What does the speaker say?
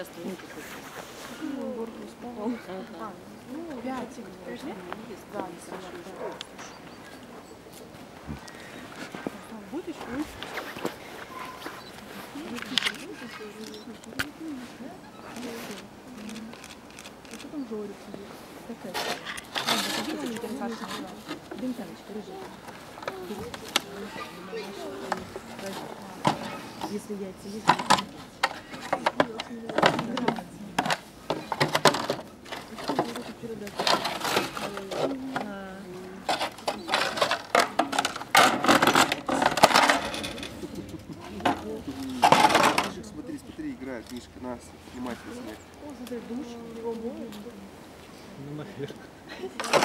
участвовал? Ну, какой-то. Ну, 5. Да, будешь? Что там Жорик сидит? Какая? Бентяночка, рыжая. Если яйца есть, то Смотри, играет Мишка, нас внимательно смотри. О, смотри, душ, его моют. Ну, наверное.